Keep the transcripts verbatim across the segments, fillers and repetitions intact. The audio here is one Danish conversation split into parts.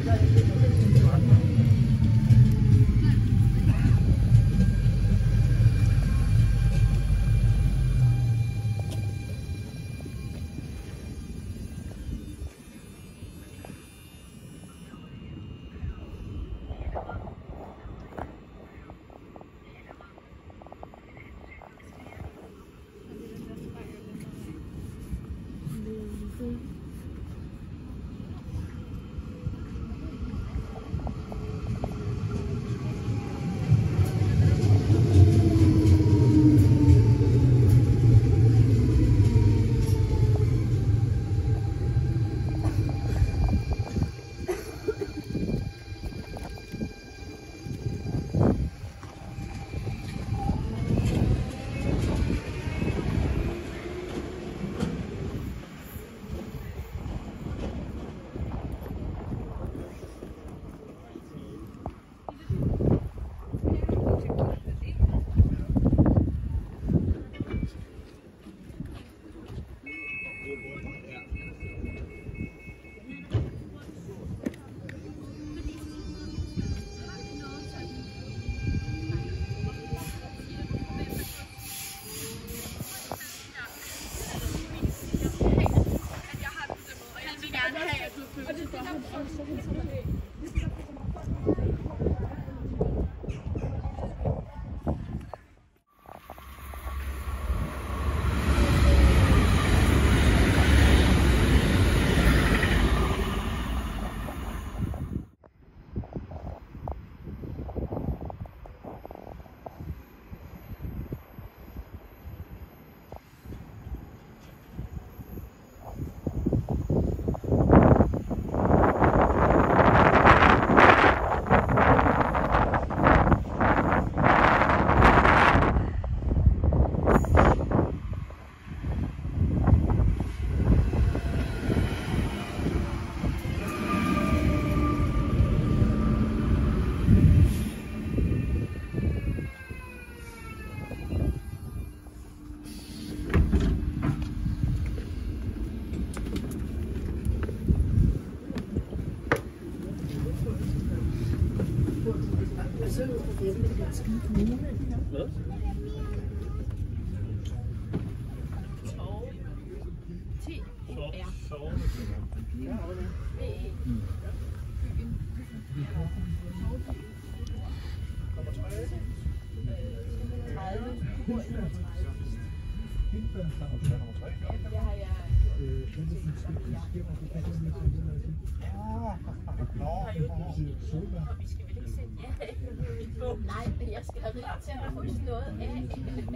Nej, jeg skal have rig til at huske noget af.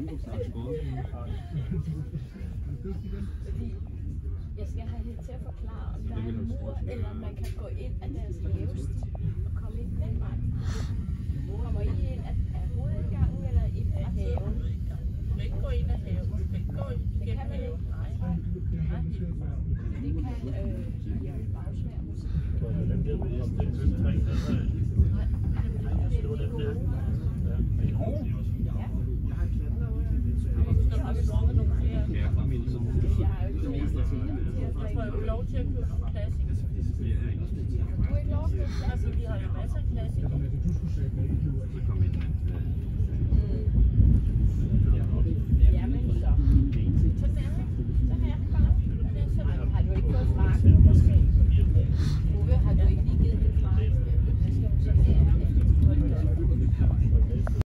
Fordi jeg skal have hende til at forklare, om der er en mur, eller om man kan gå ind af deres havestil og komme ind den vej. Kommer I ind af hovedindgangen eller ind af haven? Du kan ikke gå ind af haven. Du kan ikke gå igennem haven. Nej. Det kan øh, Jørgen Bagsvær måske. Den der med den købe tre. Nej, det er den gode. Jeg får jo lov til at købe nogle klassiker. Du er ikke lov til at købe Altså, vi har jo masser af klassikere. Jamen så. Sådan er det. Sådan er det bare. Har du ikke fået frakken måske? Uwe, har du ikke lige givet det frakken? Hvad skal du så have?